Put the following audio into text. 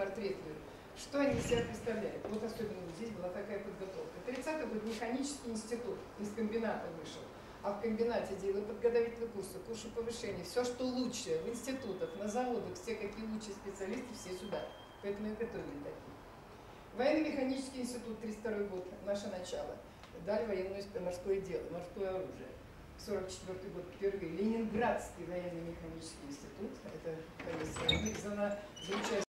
портрет. Что они из себя представляют? Вот особенно вот здесь была такая подготовка. 30-й год механический институт из комбината вышел. А в комбинате делали подготовительные курсы, курсы повышения. Все, что лучше в институтах, на заводах, все какие лучшие специалисты, все сюда. Поэтому и готовили такие. Военно-механический институт, 32 год, наше начало. Дали военное морское дело, морское оружие. 44 год впервые. Ленинградский военно-механический институт. Это комиссия за участие